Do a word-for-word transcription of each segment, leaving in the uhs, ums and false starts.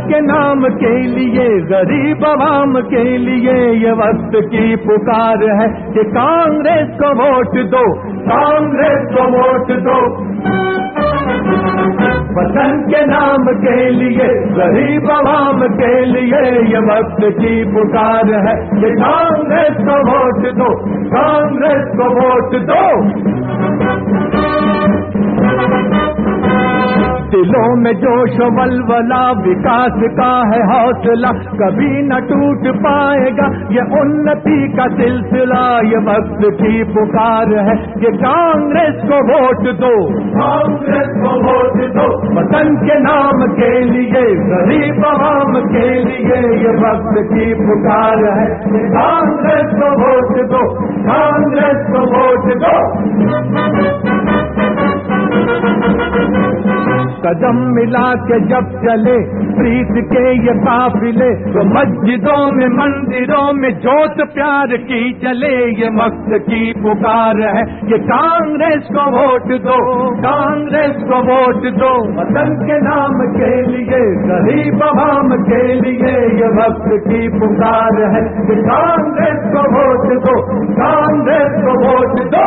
के नाम के लिए, गरीब आवाम के लिए ये वक्त की पुकार है कि कांग्रेस को वोट दो, कांग्रेस को वोट दो। वतन के नाम के लिए, गरीब आवाम के लिए ये वक्त की पुकार है कि कांग्रेस को वोट दो, कांग्रेस को वोट दो। दिलों में जोश वलवला, विकास का है हौसला, कभी न टूट पाएगा ये उन्नति का सिलसिला। ये वक्त की पुकार है कि कांग्रेस को वोट दो, कांग्रेस को वोट दो। वतन के नाम के लिए, गरीब आवाम के लिए ये वक्त की पुकार है कि कांग्रेस को वोट दो, कांग्रेस को वोट दो। कदम मिला के जब चले प्रीत के ये काफिले, तो मस्जिदों में मंदिरों में जोत प्यार की जले। ये वक्त की पुकार है कि कांग्रेस को वोट दो, कांग्रेस को वोट दो। वतन के नाम के लिए, गरीब आवाम के लिए ये वक्त की पुकार है कि कांग्रेस को वोट दो, कांग्रेस को वोट दो।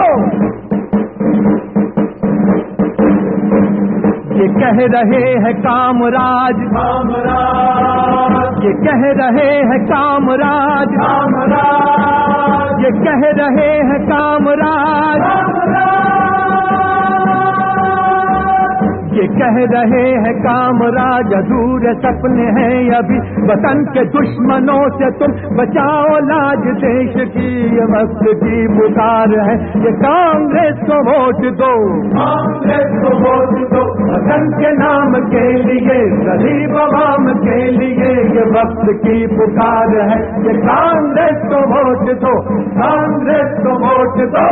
ये कह रहे हैं कामराज, कामराज, ये कह रहे हैं कामराज, कामराज, ये कह रहे हैं कामराज, कामराज, ये कह रहे हैं कामराज। अधूरे सपने हैं अभी, वतन के दुश्मनों से तुम बचाओ लाज देश की। ये वक्त की पुकार है कि कांग्रेस को वोट दो, कांग्रेस को वोट दो। वतन के नाम के लिए, गरीब आवाम के लिए ये वक्त की पुकार है कि कांग्रेस को वोट दो, कांग्रेस को वोट दो।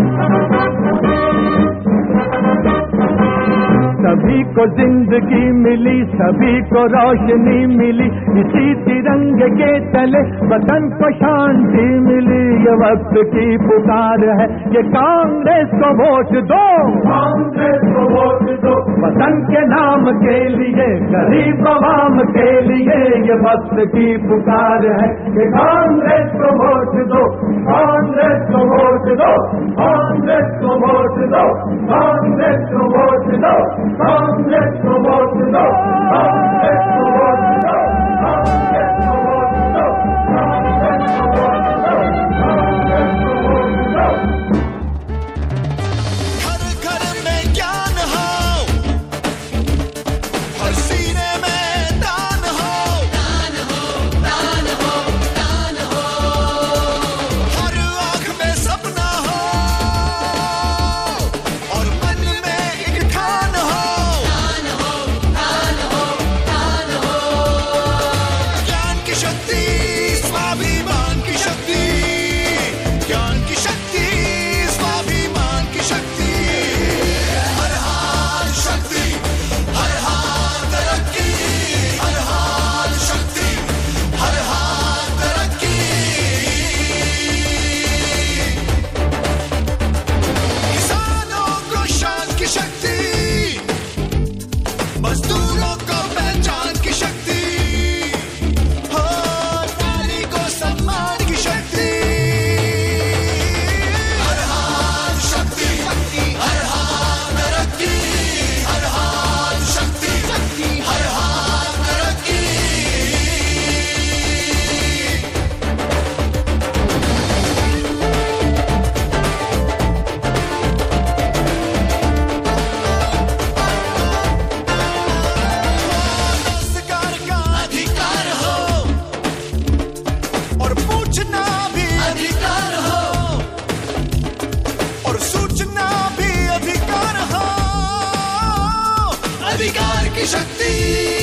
सभी को जिंदगी मिली, सभी को रोशनी मिली, इसी तिरंगे के तले वतन को शांति मिली। ये वक्त की पुकार है कि कांग्रेस को वोट दो, कांग्रेस को वोट दो। वतन के नाम के लिए, गरीब आवाम के लिए ये वक्त की पुकार है कि कांग्रेस को वोट दो, कांग्रेस को वोट दो, कांग्रेस को वोट दो, कांग्रेस को वोट दो, कांग्रेस को वोट दो, कांग्रेस को वोट दो, कांग्रेस को वोट दो, कांग्रेस को वोट दो, कांग्रेस को वोट दो। घर घर में ज्ञान हो, हर सीने में दान हो, दान हो, दान हो, दान हो। हर आँख में सपना हो और मन में एक ठान हो, दान हो, दान हो, दान हो। ज्ञान की शक्ति, स्वाभिमान की शक्ति, ज्ञान की शक्ति, स्वाभिमान की शक्ति। हर हाल शक्ति, हर हाल तरक्की, हर हाल शक्ति, हर हाल तरक्की। किसानों को शान की शक्ति, मजदूरों को पहचान की शक्ति, हो नारी को सम्मान की शक्ति। हर हाल शक्ति, हर हाल तरक्की, हर हाल शक्ति, हर हाल तरक्की। रोजगार का अधिकार हो और पूछना भी अधिकार हो और सूचना भी अधिकार हो। अधिकार की शक्ति,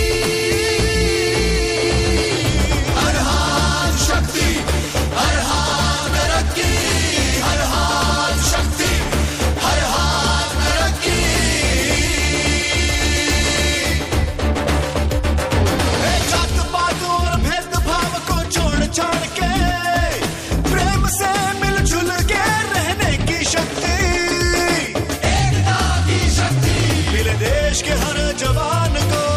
हर हाल शक्ति, हर हाल तरक्की, हर हाल शक्ति, हर हाल तरक्की। जात पात और भेदभाव को छोड़ छाड़ के प्रेम से मिलजुल के रहने की शक्ति, एकता की शक्ति मिले देश के हर जवान को।